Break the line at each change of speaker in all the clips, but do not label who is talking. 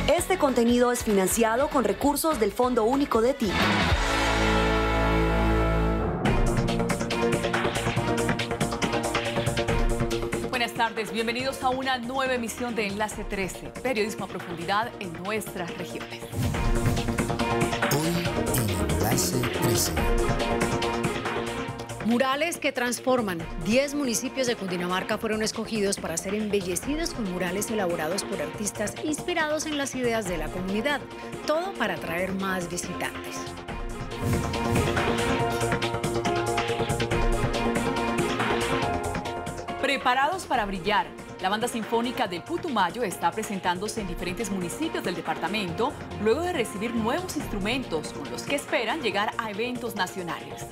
Este contenido es financiado con recursos del Fondo Único de TIC.
Buenas tardes, bienvenidos a una nueva emisión de Enlace 13, periodismo a profundidad en nuestras regiones.
Hoy en Enlace 13.
Murales que transforman. 10 municipios de Cundinamarca fueron escogidos para ser embellecidos con murales elaborados por artistas inspirados en las ideas de la comunidad. Todo para atraer más visitantes.
Preparados para brillar. La banda sinfónica del Putumayo está presentándose en diferentes municipios del departamento luego de recibir nuevos instrumentos con los que esperan llegar a eventos nacionales.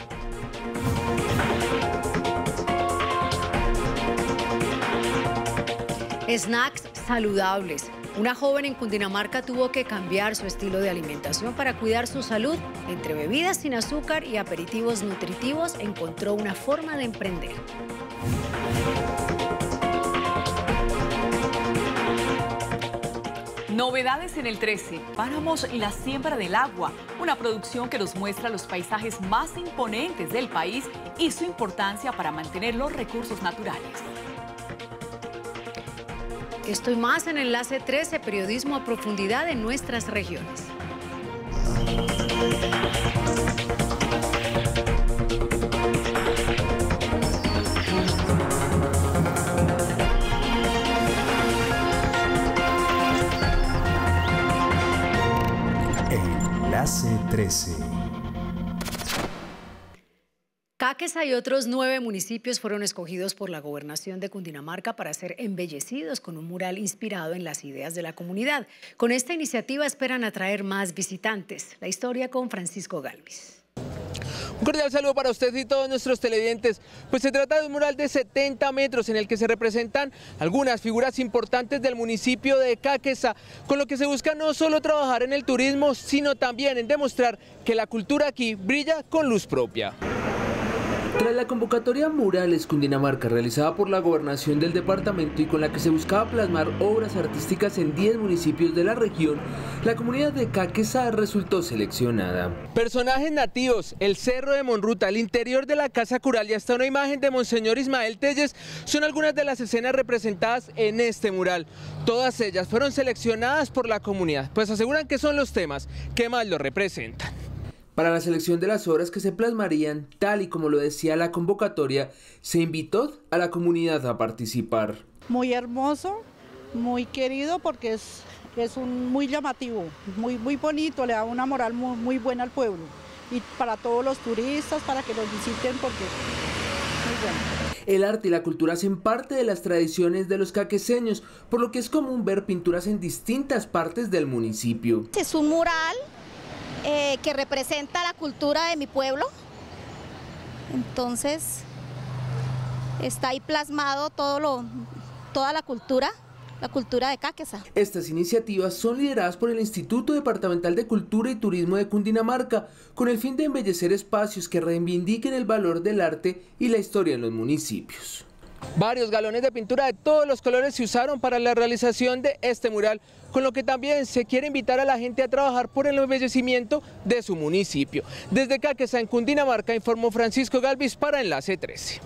Snacks saludables. Una joven en Cundinamarca tuvo que cambiar su estilo de alimentación para cuidar su salud. Entre bebidas sin azúcar y aperitivos nutritivos encontró una forma de emprender.
Novedades en el 13. Páramos y la siembra del agua, una producción que nos muestra los paisajes más imponentes del país y su importancia para mantener los recursos naturales.
Estoy más en Enlace 13, periodismo a profundidad en nuestras regiones.
Enlace 13.
Cáqueza y otros 9 municipios fueron escogidos por la Gobernación de Cundinamarca para ser embellecidos con un mural inspirado en las ideas de la comunidad. Con esta iniciativa esperan atraer más visitantes. La historia con Francisco Galvis.
Un cordial saludo para usted y todos nuestros televidentes. Pues se trata de un mural de 70 metros en el que se representan algunas figuras importantes del municipio de Cáqueza, con lo que se busca no solo trabajar en el turismo, sino también en demostrar que la cultura aquí brilla con luz propia. Tras la convocatoria Murales Cundinamarca realizada por la gobernación del departamento y con la que se buscaba plasmar obras artísticas en 10 municipios de la región, la comunidad de Cáqueza resultó seleccionada. Personajes nativos, el Cerro de Monruta, el interior de la Casa Cural y hasta una imagen de Monseñor Ismael Telles son algunas de las escenas representadas en este mural. Todas ellas fueron seleccionadas por la comunidad, pues aseguran que son los temas que más lo representan. Para la selección de las obras que se plasmarían, tal y como lo decía la convocatoria, se invitó a la comunidad a participar.
Muy hermoso, muy querido porque es muy llamativo, muy bonito, le da una moral muy buena al pueblo y para todos los turistas, para que los visiten porque es muy bueno.
El arte y la cultura hacen parte de las tradiciones de los caqueseños, por lo que es común ver pinturas en distintas partes del municipio.
Es un mural que representa la cultura de mi pueblo, entonces está ahí plasmado toda la cultura de Cáqueza.
Estas iniciativas son lideradas por el Instituto Departamental de Cultura y Turismo de Cundinamarca, con el fin de embellecer espacios que reivindiquen el valor del arte y la historia en los municipios. Varios galones de pintura de todos los colores se usaron para la realización de este mural, con lo que también se quiere invitar a la gente a trabajar por el embellecimiento de su municipio. Desde Cáqueza, en Cundinamarca, informó Francisco Galvis para Enlace 13.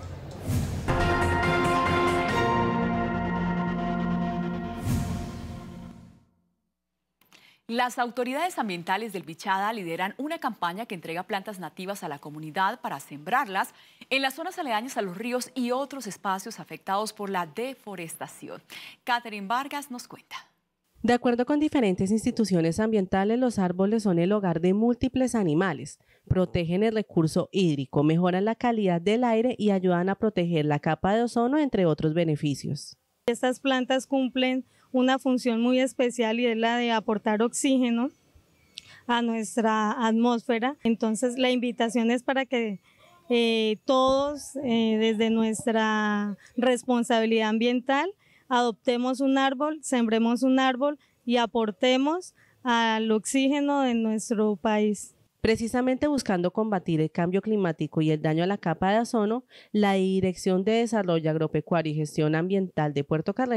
Las autoridades ambientales del Bichada lideran una campaña que entrega plantas nativas a la comunidad para sembrarlas en las zonas aledañas a los ríos y otros espacios afectados por la deforestación. Catherine Vargas nos cuenta.
De acuerdo con diferentes instituciones ambientales, los árboles son el hogar de múltiples animales, protegen el recurso hídrico, mejoran la calidad del aire y ayudan a proteger la capa de ozono, entre otros beneficios.
Estas plantas cumplen una función muy especial y es la de aportar oxígeno a nuestra atmósfera. Entonces la invitación es para que todos desde nuestra responsabilidad ambiental adoptemos un árbol, sembremos un árbol y aportemos al oxígeno de nuestro país.
Precisamente buscando combatir el cambio climático y el daño a la capa de ozono, la Dirección de Desarrollo Agropecuario y Gestión Ambiental de Puerto Carreño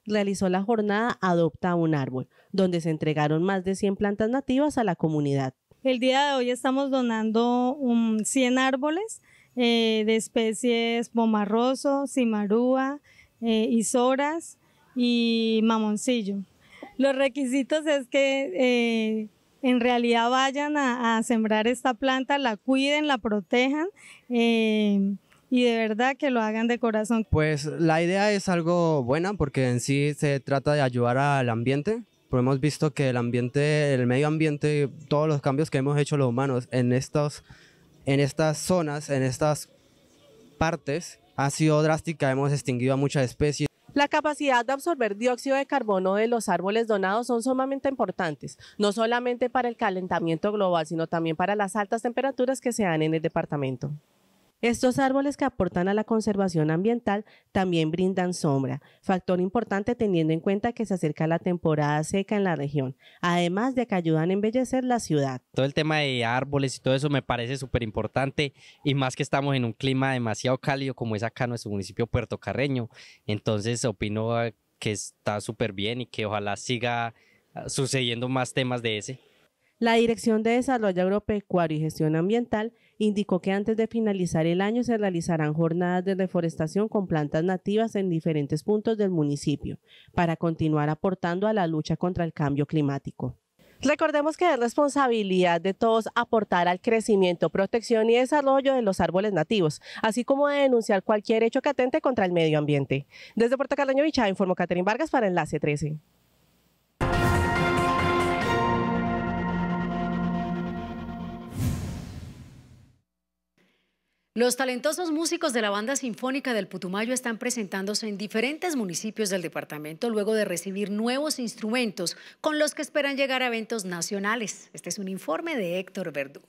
realizó la jornada Adopta un árbol, donde se entregaron más de 100 plantas nativas a la comunidad.
El día de hoy estamos donando 100 árboles de especies pomarroso, cimarúa, isoras y mamoncillo. Los requisitos es que en realidad vayan a sembrar esta planta, la cuiden, la protejan y de verdad que lo hagan de corazón.
Pues la idea es algo buena porque en sí se trata de ayudar al ambiente. Pero hemos visto que el medio ambiente, todos los cambios que hemos hecho los humanos en estas zonas, en estas partes, ha sido drástica. Hemos extinguido a muchas especies.
La capacidad de absorber dióxido de carbono de los árboles donados son sumamente importantes, no solamente para el calentamiento global, sino también para las altas temperaturas que se dan en el departamento. Estos árboles que aportan a la conservación ambiental también brindan sombra, factor importante teniendo en cuenta que se acerca la temporada seca en la región, además de que ayudan a embellecer la ciudad.
Todo el tema de árboles y todo eso me parece súper importante y más que estamos en un clima demasiado cálido como es acá en nuestro municipio puertocarreño, entonces opino que está súper bien y que ojalá siga sucediendo más temas de ese.
La Dirección de Desarrollo Agropecuario y Gestión Ambiental indicó que antes de finalizar el año se realizarán jornadas de reforestación con plantas nativas en diferentes puntos del municipio para continuar aportando a la lucha contra el cambio climático. Recordemos que es responsabilidad de todos aportar al crecimiento, protección y desarrollo de los árboles nativos, así como de denunciar cualquier hecho que atente contra el medio ambiente. Desde Puertocarreño, Bichada, informó Catherine Vargas para Enlace 13.
Los talentosos músicos de la Banda Sinfónica del Putumayo están presentándose en diferentes municipios del departamento luego de recibir nuevos instrumentos con los que esperan llegar a eventos nacionales. Este es un informe de Héctor Verdugo.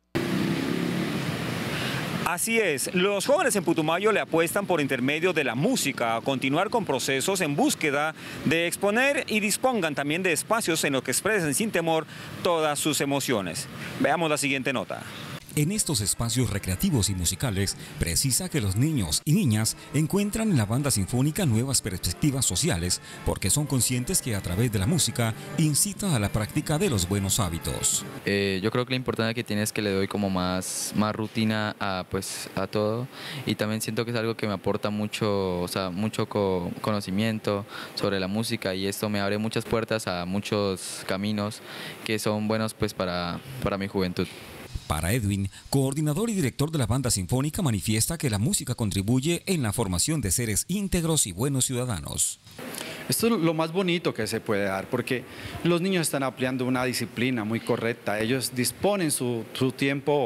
Así es, los jóvenes en Putumayo le apuestan por intermedio de la música a continuar con procesos en búsqueda de exponer y dispongan también de espacios en los que expresen sin temor todas sus emociones. Veamos la siguiente nota.
En estos espacios recreativos y musicales, precisa que los niños y niñas encuentran en la Banda Sinfónica nuevas perspectivas sociales porque son conscientes que a través de la música incita a la práctica de los buenos hábitos.
Yo creo que lo importante que tiene es que le doy como más rutina a todo y también siento que es algo que me aporta mucho, mucho conocimiento sobre la música y esto me abre muchas puertas a muchos caminos que son buenos para mi juventud.
Para Edwin, coordinador y director de la Banda Sinfónica, manifiesta que la música contribuye en la formación de seres íntegros y buenos ciudadanos.
Esto es lo más bonito que se puede dar, porque los niños están ampliando una disciplina muy correcta. Ellos disponen su tiempo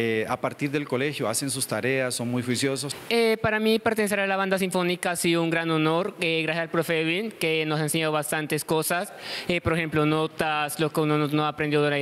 a partir del colegio, hacen sus tareas, son muy juiciosos.
Para mí pertenecer a la Banda Sinfónica ha sido un gran honor, gracias al profe Edwin, que nos ha enseñado bastantes cosas. Por ejemplo, notas, lo que uno no aprendió lo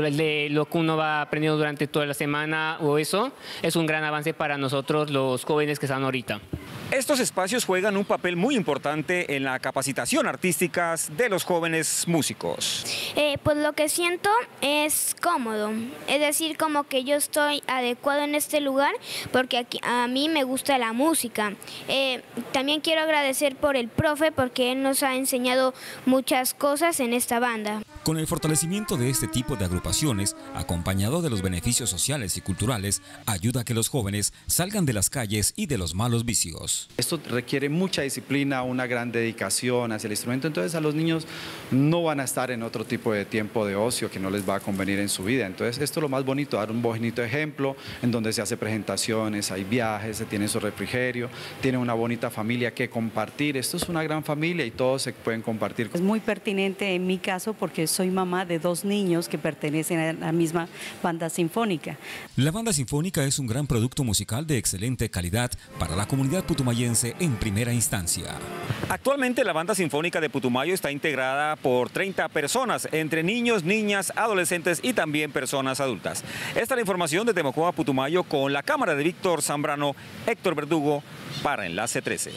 que uno va aprendiendo durante toda la semana o eso. Es un gran avance para nosotros, los jóvenes que están ahorita.
Estos espacios juegan un papel muy importante en la capacitación artística de los jóvenes músicos.
Pues lo que siento es cómodo, es decir, como que yo estoy adecuado en este lugar porque aquí, a mí me gusta la música. También quiero agradecer por el profe porque él nos ha enseñado muchas cosas en esta banda.
Con el fortalecimiento de este tipo de agrupaciones, acompañado de los beneficios sociales y culturales, ayuda a que los jóvenes salgan de las calles y de los malos vicios.
Esto requiere mucha disciplina, una gran dedicación hacia el instrumento, entonces a los niños no van a estar en otro tipo de tiempo de ocio que no les va a convenir en su vida. Entonces esto es lo más bonito, dar un bonito ejemplo en donde se hace presentaciones, hay viajes, se tiene su refrigerio, tiene una bonita familia que compartir. Esto es una gran familia y todos se pueden compartir.
Es muy pertinente en mi caso porque soy mamá de 2 niños que pertenecen a la misma Banda Sinfónica.
La Banda Sinfónica es un gran producto musical de excelente calidad para la comunidad putumayense en primera instancia.
Actualmente la Banda Sinfónica de Putumayo está integrada por 30 personas, entre niños, niñas, adolescentes y también personas adultas. Esta es la información de Temocoa, Putumayo, con la cámara de Víctor Zambrano, Héctor Verdugo, para Enlace 13.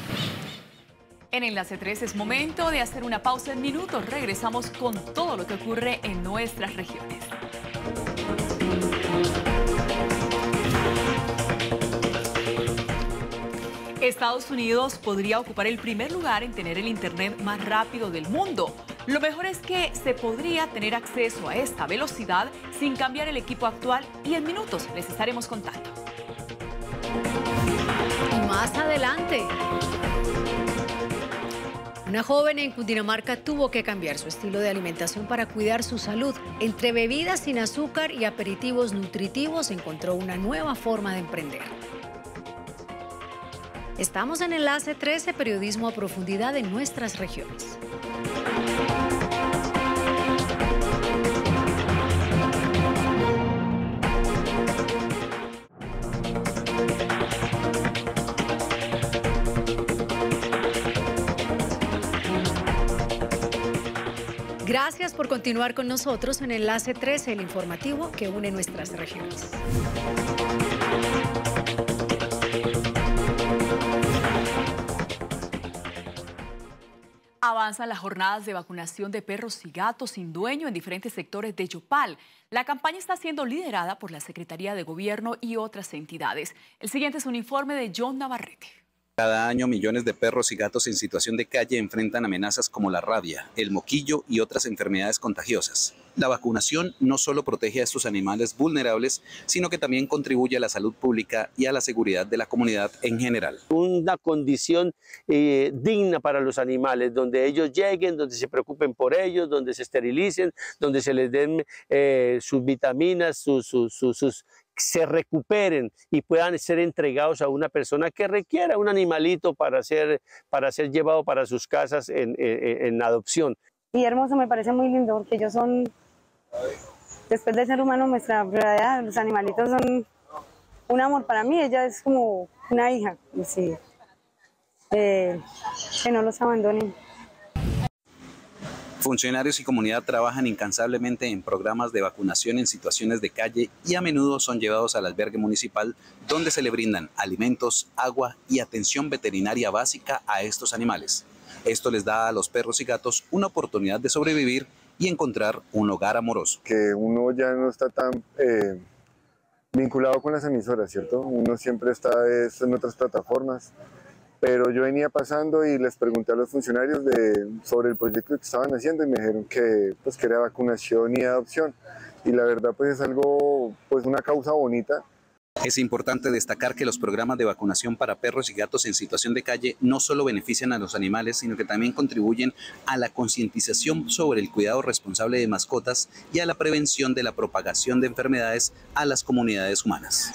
En Enlace 13 es momento de hacer una pausa en minutos. Regresamos con todo lo que ocurre en nuestras regiones. Estados Unidos podría ocupar el primer lugar en tener el Internet más rápido del mundo. Lo mejor es que se podría tener acceso a esta velocidad sin cambiar el equipo actual y en minutos les estaremos contando.
Y más adelante, una joven en Cundinamarca tuvo que cambiar su estilo de alimentación para cuidar su salud. Entre bebidas sin azúcar y aperitivos nutritivos encontró una nueva forma de emprender. Estamos en Enlace 13, periodismo a profundidad en nuestras regiones. Gracias por continuar con nosotros en Enlace 13, el informativo que une nuestras regiones.
Avanzan las jornadas de vacunación de perros y gatos sin dueño en diferentes sectores de Yopal. La campaña está siendo liderada por la Secretaría de Gobierno y otras entidades. El siguiente es un informe de John Navarrete.
Cada año millones de perros y gatos en situación de calle enfrentan amenazas como la rabia, el moquillo y otras enfermedades contagiosas. La vacunación no solo protege a estos animales vulnerables, sino que también contribuye a la salud pública y a la seguridad de la comunidad en general.
Una condición digna para los animales, donde ellos lleguen, donde se preocupen por ellos, donde se esterilicen, donde se les den sus vitaminas, se recuperen y puedan ser entregados a una persona que requiera un animalito para ser llevado para sus casas en adopción.
Y hermoso, me parece muy lindo porque ellos son, después del ser humano, nuestra prioridad. Los animalitos son un amor para mí, ella es como una hija, sí. Que no los abandonen.
Funcionarios y comunidad trabajan incansablemente en programas de vacunación en situaciones de calle y a menudo son llevados al albergue municipal donde se le brindan alimentos, agua y atención veterinaria básica a estos animales. Esto les da a los perros y gatos una oportunidad de sobrevivir y encontrar un hogar amoroso.
Que uno ya no está tan vinculado con las emisoras, ¿cierto? Uno siempre está en otras plataformas. Pero yo venía pasando y les pregunté a los funcionarios sobre el proyecto que estaban haciendo y me dijeron que era vacunación y adopción. Y la verdad pues es algo, una causa bonita.
Es importante destacar que los programas de vacunación para perros y gatos en situación de calle no solo benefician a los animales, sino que también contribuyen a la concientización sobre el cuidado responsable de mascotas y a la prevención de la propagación de enfermedades a las comunidades humanas.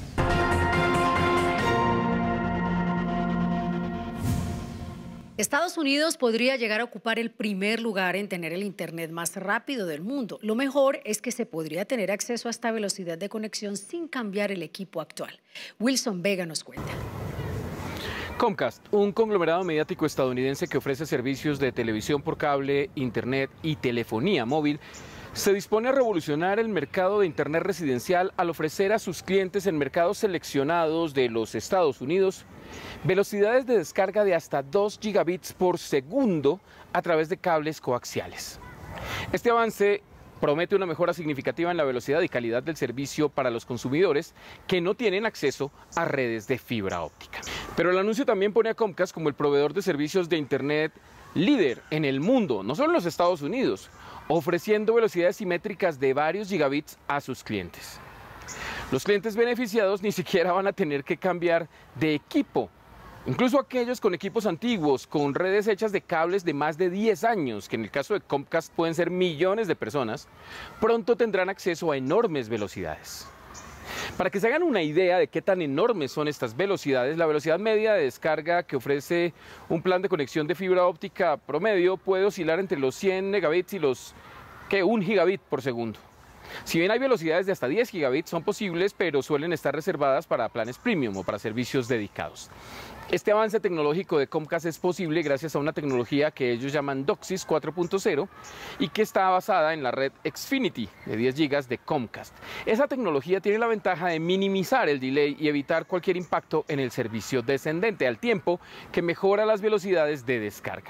Estados Unidos podría llegar a ocupar el primer lugar en tener el Internet más rápido del mundo. Lo mejor es que se podría tener acceso a esta velocidad de conexión sin cambiar el equipo actual. Wilson Vega nos cuenta.
Comcast, un conglomerado mediático estadounidense que ofrece servicios de televisión por cable, Internet y telefonía móvil, se dispone a revolucionar el mercado de Internet residencial al ofrecer a sus clientes en mercados seleccionados de los Estados Unidos velocidades de descarga de hasta 2 gigabits por segundo a través de cables coaxiales. Este avance promete una mejora significativa en la velocidad y calidad del servicio para los consumidores que no tienen acceso a redes de fibra óptica. Pero el anuncio también pone a Comcast como el proveedor de servicios de Internet líder en el mundo, no solo en los Estados Unidos, ofreciendo velocidades simétricas de varios gigabits a sus clientes. Los clientes beneficiados ni siquiera van a tener que cambiar de equipo. Incluso aquellos con equipos antiguos, con redes hechas de cables de más de 10 años, que en el caso de Comcast pueden ser millones de personas, pronto tendrán acceso a enormes velocidades. Para que se hagan una idea de qué tan enormes son estas velocidades, la velocidad media de descarga que ofrece un plan de conexión de fibra óptica promedio puede oscilar entre los 100 megabits y los 1 gigabit por segundo. Si bien hay velocidades de hasta 10 gigabits, son posibles, pero suelen estar reservadas para planes premium o para servicios dedicados. Este avance tecnológico de Comcast es posible gracias a una tecnología que ellos llaman DOCSIS 4.0 y que está basada en la red Xfinity de 10 GB de Comcast. Esa tecnología tiene la ventaja de minimizar el delay y evitar cualquier impacto en el servicio descendente, al tiempo que mejora las velocidades de descarga.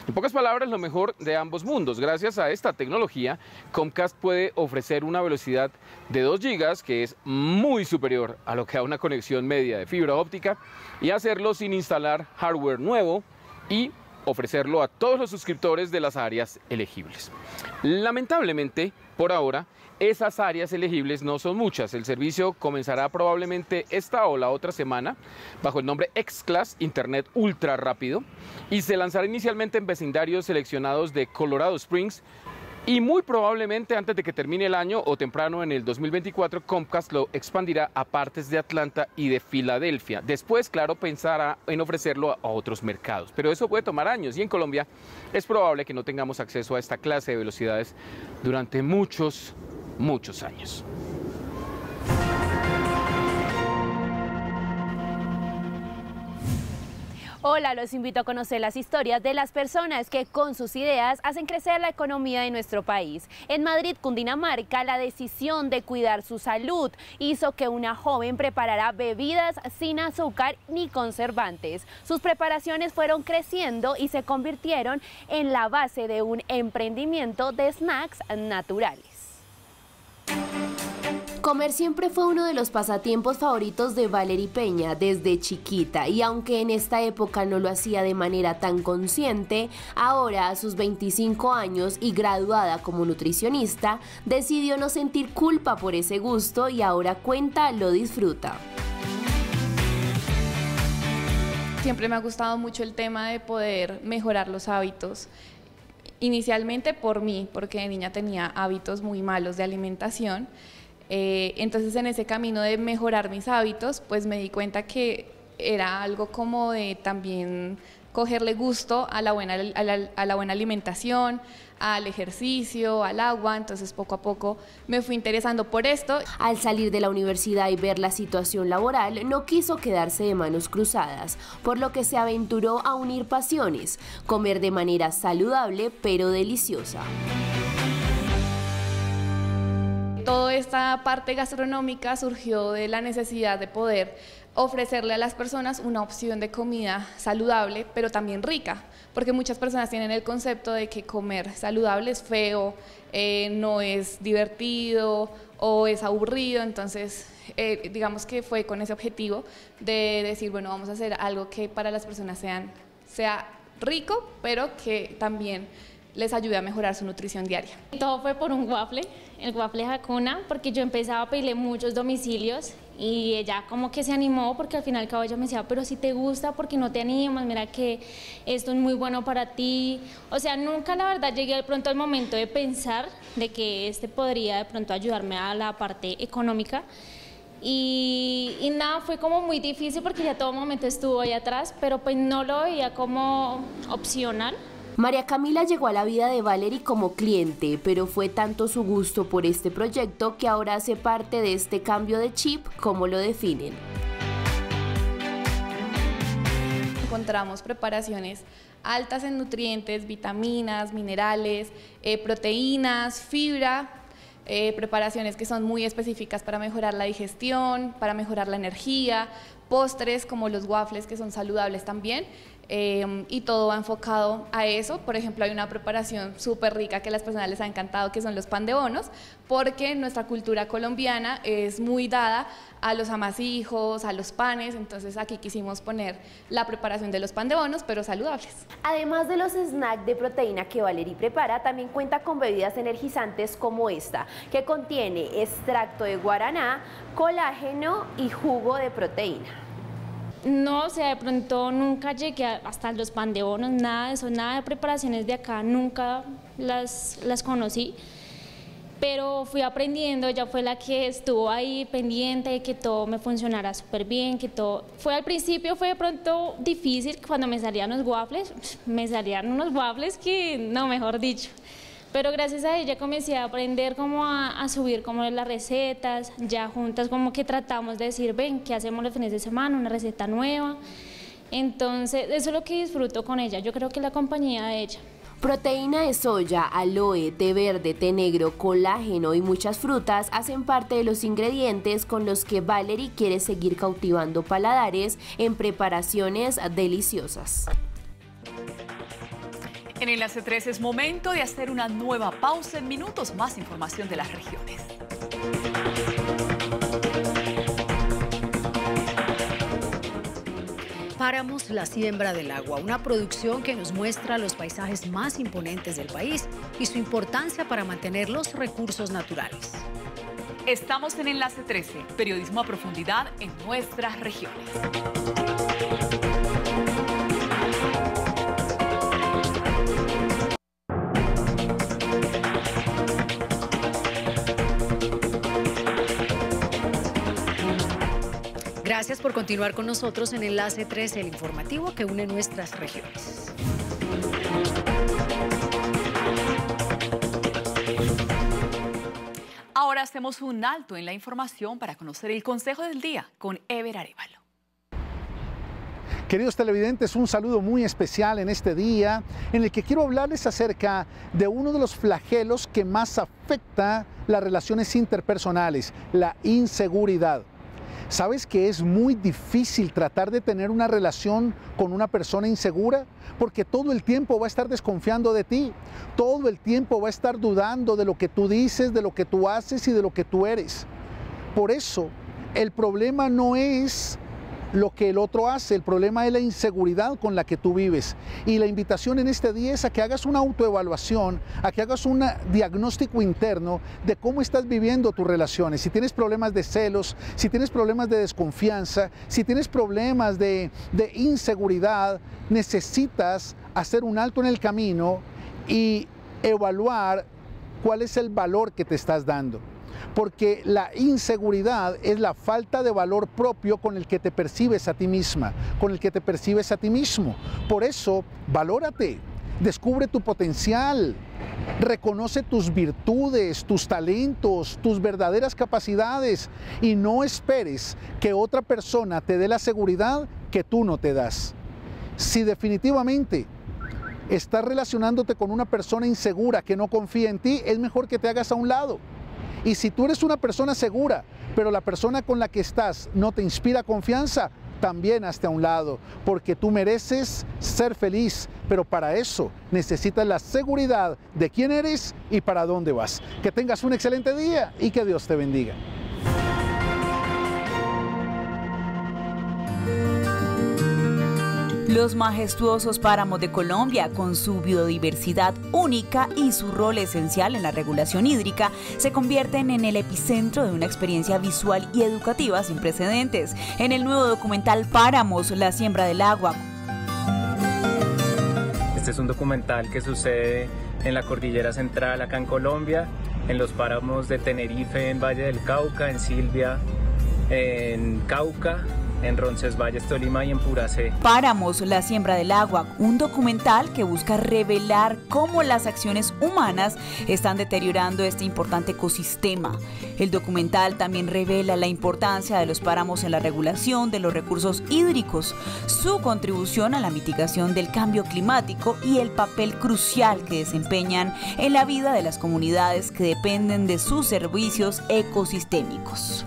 En pocas palabras, lo mejor de ambos mundos. Gracias a esta tecnología, Comcast puede ofrecer una velocidad de 2 GB, que es muy superior a lo que da una conexión media de fibra óptica, y hacerlo sin instalar hardware nuevo y ofrecerlo a todos los suscriptores de las áreas elegibles. Lamentablemente, por ahora, esas áreas elegibles no son muchas. El servicio comenzará probablemente esta o la otra semana bajo el nombre X-Class, Internet Ultra Rápido, y se lanzará inicialmente en vecindarios seleccionados de Colorado Springs, y muy probablemente antes de que termine el año o temprano en el 2024, Comcast lo expandirá a partes de Atlanta y de Filadelfia. Después, claro, pensará en ofrecerlo a otros mercados, pero eso puede tomar años, y en Colombia es probable que no tengamos acceso a esta clase de velocidades durante muchos años.
Hola, los invito a conocer las historias de las personas que con sus ideas hacen crecer la economía de nuestro país. En Madrid, Cundinamarca, la decisión de cuidar su salud hizo que una joven preparara bebidas sin azúcar ni conservantes. Sus preparaciones fueron creciendo y se convirtieron en la base de un emprendimiento de snacks naturales.
Comer siempre fue uno de los pasatiempos favoritos de Valery Peña desde chiquita, y aunque en esta época no lo hacía de manera tan consciente, ahora a sus 25 años y graduada como nutricionista, decidió no sentir culpa por ese gusto y ahora cuenta lo disfruta.
Siempre me ha gustado mucho el tema de poder mejorar los hábitos. Inicialmente por mí, porque de niña tenía hábitos muy malos de alimentación. Entonces en ese camino de mejorar mis hábitos, pues me di cuenta que era algo como de también cogerle gusto a la buena alimentación, al ejercicio, al agua. Entonces poco a poco me fui interesando por esto.
Al salir de la universidad y ver la situación laboral, no quiso quedarse de manos cruzadas, por lo que se aventuró a unir pasiones, comer de manera saludable pero deliciosa.
Toda esta parte gastronómica surgió de la necesidad de poder ofrecerle a las personas una opción de comida saludable, pero también rica, porque muchas personas tienen el concepto de que comer saludable es feo, no es divertido o es aburrido. Entonces digamos que fue con ese objetivo de decir, bueno, vamos a hacer algo que para las personas sea rico, pero que también les ayude a mejorar su nutrición diaria.
Todo fue por un waffle, el waffle Hakuna, porque yo empezaba a pedirle muchos domicilios y ella como que se animó, porque al final y al cabo ella me decía, pero si te gusta, ¿por qué no te animas? Mira que esto es muy bueno para ti. O sea, nunca la verdad llegué de pronto al momento de pensar de que podría de pronto ayudarme a la parte económica. Y nada, fue como muy difícil porque ya todo momento estuvo ahí atrás, pero pues no lo veía como opcional.
María Camila llegó a la vida de Valery como cliente, pero fue tanto su gusto por este proyecto que ahora hace parte de este cambio de chip, como lo definen.
Encontramos preparaciones altas en nutrientes, vitaminas, minerales, proteínas, fibra, preparaciones que son muy específicas para mejorar la digestión, para mejorar la energía, postres como los waffles que son saludables también. Y todo va enfocado a eso. Por ejemplo, hay una preparación súper rica que a las personas les ha encantado, que son los pan de bonos, porque nuestra cultura colombiana es muy dada a los amasijos, a los panes. Entonces aquí quisimos poner la preparación de los pan de bonos, pero saludables.
Además de los snacks de proteína que Valery prepara, también cuenta con bebidas energizantes como esta, que contiene extracto de guaraná, colágeno y jugo de proteína.
No, o sea, de pronto nunca llegué hasta los pan de bonos, nada de eso, nada de preparaciones de acá, nunca las conocí, pero fui aprendiendo. Ella fue la que estuvo ahí pendiente de que todo me funcionara súper bien, que todo... Al principio fue de pronto difícil, cuando me salían los waffles, me salían unos waffles que, no, mejor dicho. Pero gracias a ella comencé a aprender como a subir como las recetas, ya juntas como que tratamos de decir, ven, ¿qué hacemos los fines de semana? Una receta nueva. Entonces, eso es lo que disfruto con ella, yo creo que la compañía de ella.
Proteína de soya, aloe, té verde, té negro, colágeno y muchas frutas hacen parte de los ingredientes con los que Valery quiere seguir cautivando paladares en preparaciones deliciosas.
En Enlace 13 es momento de hacer una nueva pausa. En minutos más información de las regiones.
Páramos, la siembra del agua, una producción que nos muestra los paisajes más imponentes del país y su importancia para mantener los recursos naturales.
Estamos en Enlace 13, periodismo a profundidad en nuestras regiones.
Gracias por continuar con nosotros en Enlace 13, el informativo que une nuestras regiones.
Ahora hacemos un alto en la información para conocer el consejo del día con Ever Arévalo.
Queridos televidentes, un saludo muy especial en este día en el que quiero hablarles acerca de uno de los flagelos que más afecta las relaciones interpersonales, la inseguridad. ¿Sabes que es muy difícil tratar de tener una relación con una persona insegura? Porque todo el tiempo va a estar desconfiando de ti, todo el tiempo va a estar dudando de lo que tú dices, de lo que tú haces y de lo que tú eres. Por eso, el problema no es lo que el otro hace, el problema es la inseguridad con la que tú vives. Y la invitación en este día es a que hagas una autoevaluación, a que hagas un diagnóstico interno de cómo estás viviendo tus relaciones. Si tienes problemas de celos, si tienes problemas de desconfianza, si tienes problemas de inseguridad, necesitas hacer un alto en el camino y evaluar cuál es el valor que te estás dando. Porque la inseguridad es la falta de valor propio con el que te percibes a ti misma, con el que te percibes a ti mismo. Por eso, valórate, descubre tu potencial, reconoce tus virtudes, tus talentos, tus verdaderas capacidades y no esperes que otra persona te dé la seguridad que tú no te das. Si definitivamente estás relacionándote con una persona insegura que no confía en ti, es mejor que te hagas a un lado. Y si tú eres una persona segura, pero la persona con la que estás no te inspira confianza, también hazte a un lado, porque tú mereces ser feliz, pero para eso necesitas la seguridad de quién eres y para dónde vas. Que tengas un excelente día y que Dios te bendiga.
Los majestuosos páramos de Colombia, con su biodiversidad única y su rol esencial en la regulación hídrica, se convierten en el epicentro de una experiencia visual y educativa sin precedentes en el nuevo documental Páramos, la siembra del agua.
Este es un documental que sucede en la Cordillera Central, acá en Colombia, en los páramos de Tenerife, en Valle del Cauca, en Silvia, en Cauca, en Roncesvalles, Tolima y en Puracé.
Páramos, la siembra del agua, un documental que busca revelar cómo las acciones humanas están deteriorando este importante ecosistema. El documental también revela la importancia de los páramos en la regulación de los recursos hídricos, su contribución a la mitigación del cambio climático y el papel crucial que desempeñan en la vida de las comunidades que dependen de sus servicios ecosistémicos.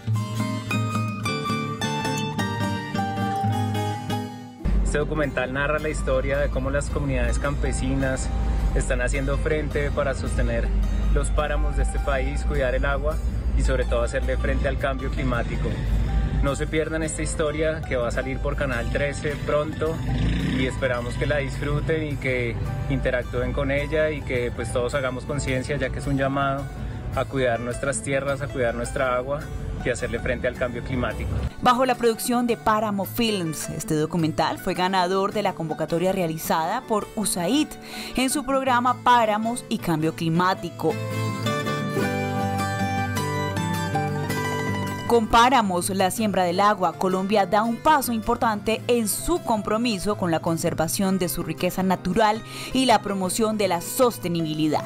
Este documental narra la historia de cómo las comunidades campesinas están haciendo frente para sostener los páramos de este país, cuidar el agua y sobre todo hacerle frente al cambio climático. No se pierdan esta historia que va a salir por Canal 13 pronto y esperamos que la disfruten y que interactúen con ella y que pues todos hagamos conciencia, ya que es un llamado a cuidar nuestras tierras, a cuidar nuestra agua y hacerle frente al cambio climático.
Bajo la producción de Páramo Films, este documental fue ganador de la convocatoria realizada por USAID en su programa Páramos y Cambio Climático. Con Páramos, la siembra del agua, Colombia da un paso importante en su compromiso con la conservación de su riqueza natural y la promoción de la sostenibilidad.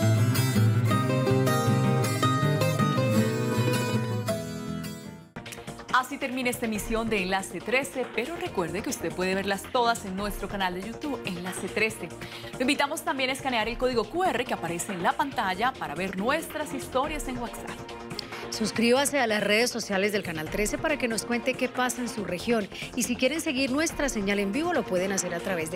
Así termina esta emisión de Enlace 13, pero recuerde que usted puede verlas todas en nuestro canal de YouTube, Enlace 13. Lo invitamos también a escanear el código QR que aparece en la pantalla para ver nuestras historias en WhatsApp.
Suscríbase a las redes sociales del Canal 13 para que nos cuente qué pasa en su región. Y si quieren seguir nuestra señal en vivo, lo pueden hacer a través de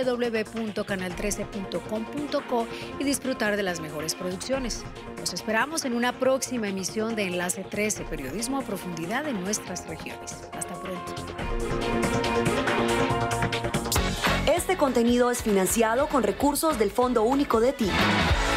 www.canal13.com.co y disfrutar de las mejores producciones. Los esperamos en una próxima emisión de Enlace 13, periodismo a profundidad en nuestras regiones. Hasta pronto.
Este contenido es financiado con recursos del Fondo Único de TIC.